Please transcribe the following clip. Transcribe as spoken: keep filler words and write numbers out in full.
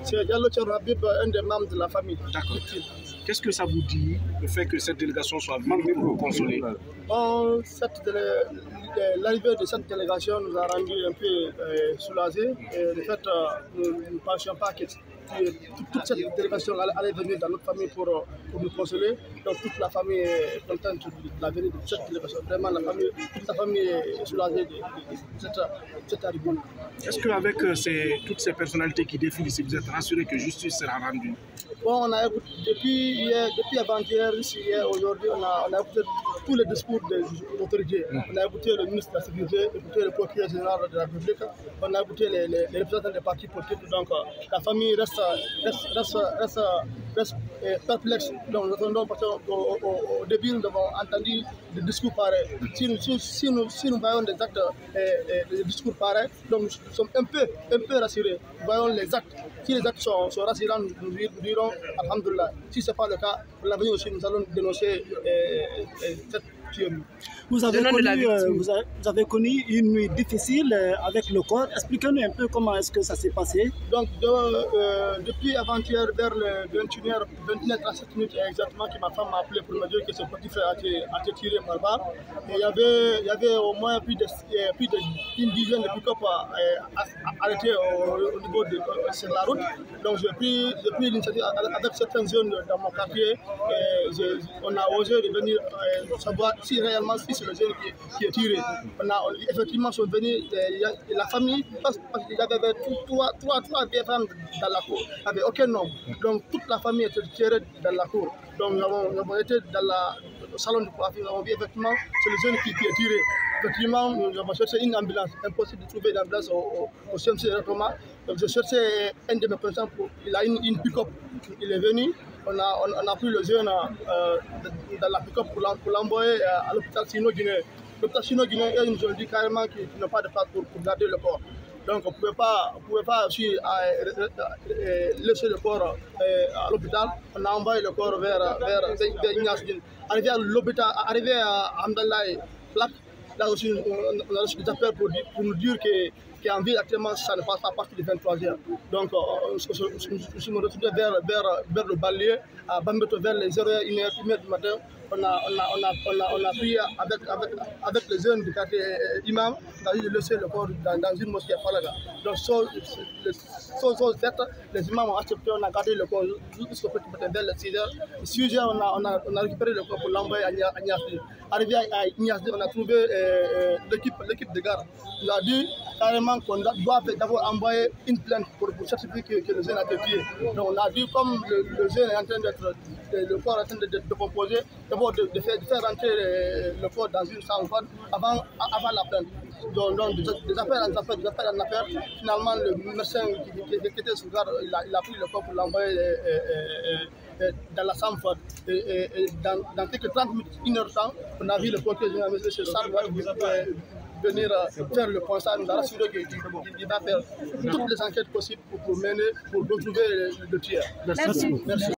c'est Diallo Thierno Habib, un des membres de la famille. D'accord. Qu'est-ce que ça vous dit, le fait que cette délégation soit venue pour vous consoler? Bon, l'arrivée de cette délégation nous a rendu un peu euh, soulagés. Et de fait, euh, nous ne pensions pas que toute cette délégation allait venir dans notre famille pour, pour nous consoler. Donc toute la famille est contente de la venue de cette délégation. Vraiment, la famille, toute la famille est soulagée de, de, de cette, cette arrivée. Est-ce qu'avec euh, ces, toutes ces personnalités qui défilent ici, vous êtes rassuré que justice sera rendue? Bon, on a écouté, depuis hier, depuis avant-hier, hier, aujourd'hui, on a, on a écouté tous les discours des autorités. Mmh. On a écouté le ministre de la Sécurité, écouté le procureur général de la République, on a écouté les, les, les représentants des partis politiques. Donc, la famille reste, reste, reste, reste, reste euh, perplexe. Donc, nous attendons parce qu'au au, au début, nous avons entendu des discours pareils. Si nous, si, si nous, si nous voyons des actes, euh, euh, des discours pareils, donc nous sommes un peu, un peu rassurés. Nous voyons les actes. Si les actes sont, sont rassurants, nous, nous dirons alhamdoulilah. Si ce n'est pas le cas, pour l'avenir aussi, nous allons dénoncer euh, euh, cette tuerie. Vous avez, connu, euh, vous, avez, vous avez connu une nuit difficile euh, avec le corps. Expliquez-nous un peu comment est-ce que ça s'est passé. Donc, de, euh, depuis avant-hier, vers le vingt et une heures trente-sept minutes exactement, que ma femme m'a appelé pour me dire que son petit frère a été, a été tiré par balle. Et il y avait, il y avait au moins plus d'une plus de dizaine de pick-up arrêtés au, au niveau de euh, sur la route. Donc, j'ai pris, pris l'initiative avec certaines zones dans mon quartier. Et je, on a osé de venir euh, savoir si réellement si c'est le jeune qui, qui est tiré. On a on, effectivement sont venus euh, la famille parce, parce qu'il y avait trois, trois, trois vieilles femmes dans la cour. Il n'y avait aucun nom. Donc toute la famille était tirée dans la cour. Donc nous avons, nous avons été dans la, le salon de coiffure. Nous avons vu effectivement c'est le jeune qui, qui est tiré. Effectivement, nous avons cherché une ambulance. Impossible de trouver une ambulance au, au, au C M C de Thomas. Donc j'ai cherché un de mes patients. Pour, il a une, une pick-up. Il est venu. On a, on, on a pris le jeune euh, dans la pick-up pour l'envoyer à l'hôpital Sino-Guinée. L'hôpital Sino-Guinée, ils nous ont dit carrément qu'ils n'ont pas de place pour, pour garder le corps. Donc on ne pouvait pas, on pouvait pas aussi, euh, euh, laisser le corps euh, à l'hôpital. On a envoyé le corps vers, vers, vers Ignace Dine. Arrivé à l'hôpital, arrivé à Amdallah, Plaque, là aussi on a reçu des appels pour, pour nous dire que qu'en ville actuellement ça ne passe pas à partir de vingt-trois heures. Donc euh, je suis retourné vers, vers, vers le Balier, à Bambeto vers les zéro heures, une heure du matin. On a, on a, on a, on a, on a pris avec, avec, avec les jeunes du quartier euh, imam, on a dit de laisser le corps dans, dans une mosquée à Falaga. Donc, chose faite, les imams ont accepté, on a gardé le corps jusqu'au petit matin vers les six heures. six heures, on a, on a, on a récupéré le corps pour l'envoyer à Niasdi. Arrivé à Niasdi, on a trouvé euh, l'équipe de garde. Il a dit carrément qu'on doit d'abord envoyer une plainte pour, pour certifier que, que le jeune a été tué. Donc, on a dit comme le, le jeune est en train d'être, le corps est en train de décomposer, d'abord de, de, faire, de faire rentrer le, le corps dans une salle avant, avant la plainte. Donc, donc des, des affaires en affaires, des affaires en affaires. Finalement, le médecin qui, qui, qui était sous garde, il a, il a pris le corps pour l'envoyer dans la Samford. Et, et, et dans, dans quelques trente minutes, une heure de temps, on a vu le portier général, M. Sarwa, venir faire le constat, nous a rassuré qu'il va faire toutes les enquêtes possibles pour, pour mener, pour retrouver le, le tueur. Merci. Merci.